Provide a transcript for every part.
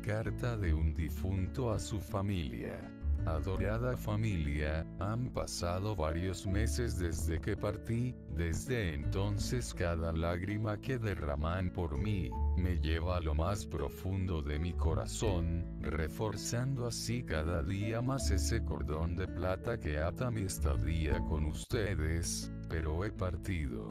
carta de un difunto a su familia. Adorada familia, han pasado varios meses desde que partí, desde entonces cada lágrima que derraman por mí, me lleva a lo más profundo de mi corazón, reforzando así cada día más ese cordón de plata que ata mi estadía con ustedes, pero he partido.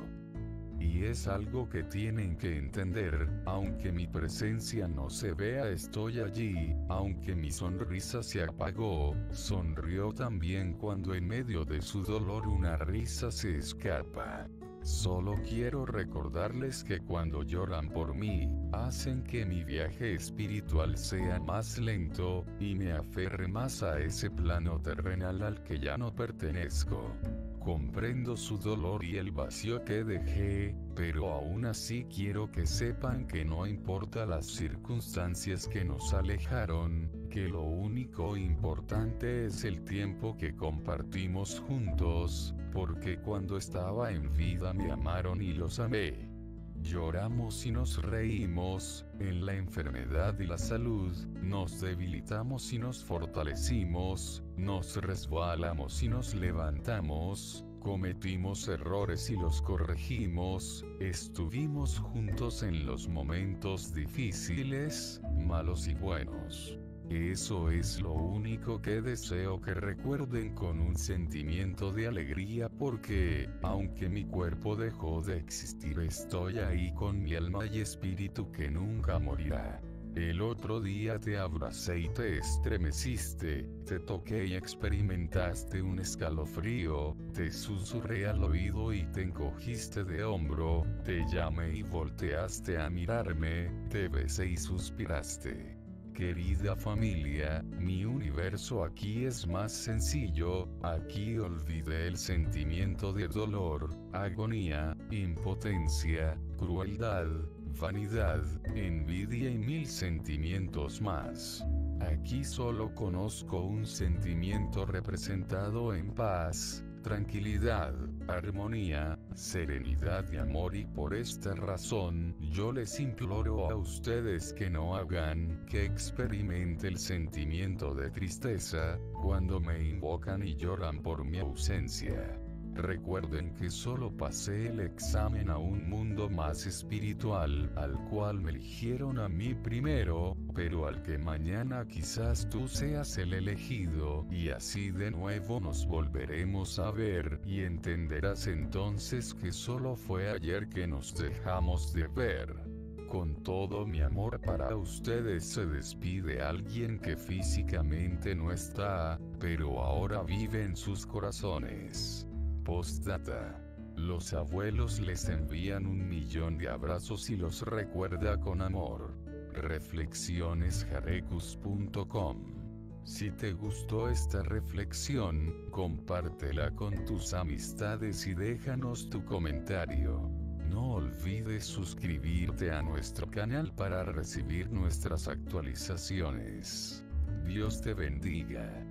Y es algo que tienen que entender, aunque mi presencia no se vea estoy allí, aunque mi sonrisa se apagó, sonrió también cuando en medio de su dolor una risa se escapa. Solo quiero recordarles que cuando lloran por mí, hacen que mi viaje espiritual sea más lento, y me aferre más a ese plano terrenal al que ya no pertenezco. Comprendo su dolor y el vacío que dejé, pero aún así quiero que sepan que no importa las circunstancias que nos alejaron, que lo único importante es el tiempo que compartimos juntos, porque cuando estaba en vida me amaron y los amé. Lloramos y nos reímos, en la enfermedad y la salud, nos debilitamos y nos fortalecimos, nos resbalamos y nos levantamos, cometimos errores y los corregimos, estuvimos juntos en los momentos difíciles, malos y buenos. Eso es lo único que deseo que recuerden con un sentimiento de alegría porque, aunque mi cuerpo dejó de existir, estoy ahí con mi alma y espíritu que nunca morirá. El otro día te abracé y te estremeciste, te toqué y experimentaste un escalofrío, te susurré al oído y te encogiste de hombro, te llamé y volteaste a mirarme, te besé y suspiraste. Querida familia, mi universo aquí es más sencillo, aquí olvidé el sentimiento de dolor, agonía, impotencia, crueldad, vanidad, envidia y 1000 sentimientos más. Aquí solo conozco un sentimiento representado en paz, tranquilidad, armonía, serenidad y amor, y por esta razón, yo les imploro a ustedes que no hagan que experimente el sentimiento de tristeza, cuando me invocan y lloran por mi ausencia. Recuerden que solo pasé el examen a un mundo más espiritual, al cual me eligieron a mí primero, pero al que mañana quizás tú seas el elegido, y así de nuevo nos volveremos a ver, y entenderás entonces que solo fue ayer que nos dejamos de ver. Con todo mi amor para ustedes se despide alguien que físicamente no está, pero ahora vive en sus corazones. Postdata. Los abuelos les envían 1.000.000 de abrazos y los recuerda con amor. Reflexionesjarecus.com. Si te gustó esta reflexión, compártela con tus amistades y déjanos tu comentario. No olvides suscribirte a nuestro canal para recibir nuestras actualizaciones. Dios te bendiga.